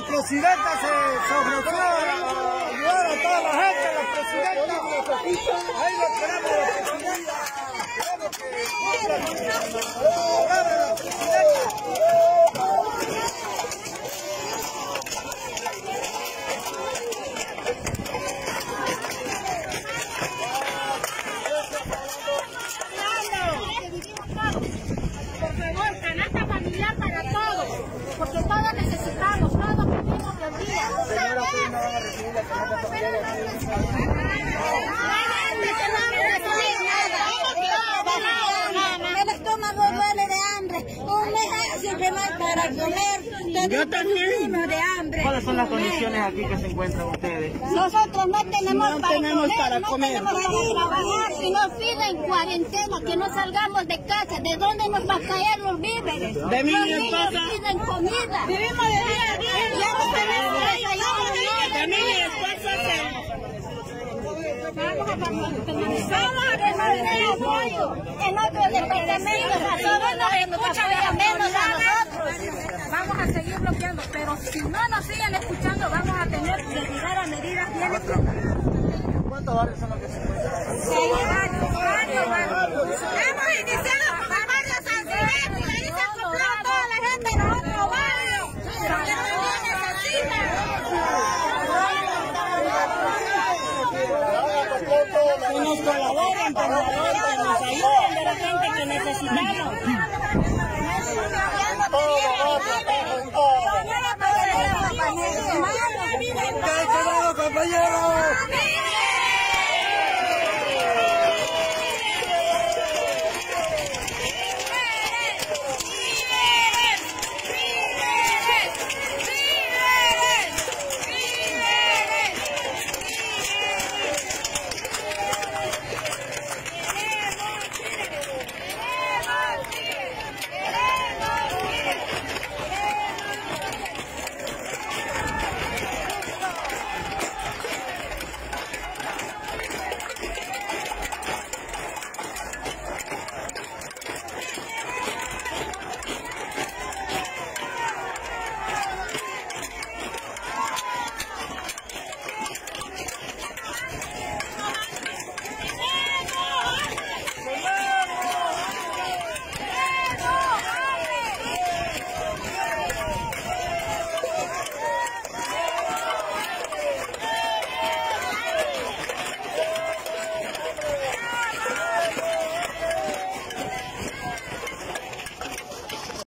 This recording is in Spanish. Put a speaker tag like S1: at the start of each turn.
S1: presidenta se ofreció a ayudar a toda la gente, la presidenta. Ahí lo queremos, la presidenta. Queremos que cumpla con la presidenta.
S2: Por favor, canasta familiar para todos, porque todos necesitamos, todos vivimos los días.
S1: Señora, ustedes no van a recibir la canasta familiar.
S2: El estómago duele de hambre, un mes siempre más para comer.
S3: Yo también.
S2: De hambre.
S3: ¿Cuáles son las condiciones aquí que se encuentran ustedes?
S2: Nosotros no tenemos
S3: para comer.
S2: No tenemos para trabajar y nos piden cuarentena, que no salgamos de casa. ¿De dónde nos va a caer los víveres?
S3: De mi
S2: los niños
S3: esposa.
S2: piden comida. Vivimos de día a día. Ya no tenemos desayuno.
S3: De mi esposa
S2: Vamos a permanecer apoyo en otros departamentos. A todos nos escuchan, menos a nosotros. Vamos a seguir bloqueando, pero si no nos siguen escuchando, vamos a tener que llegar a medidas bien estrictas.
S1: ¿Cuántos barrios son los que se encuentran?
S2: Varios. Hemos iniciado con el barrio San Silvestre y ahí se acopló toda la gente de otro barrio. Pero que no necesitan.
S3: que nos colaboren, por favor, que nos ayuden de la gente que necesitamos.
S1: ¡Qué compañeros!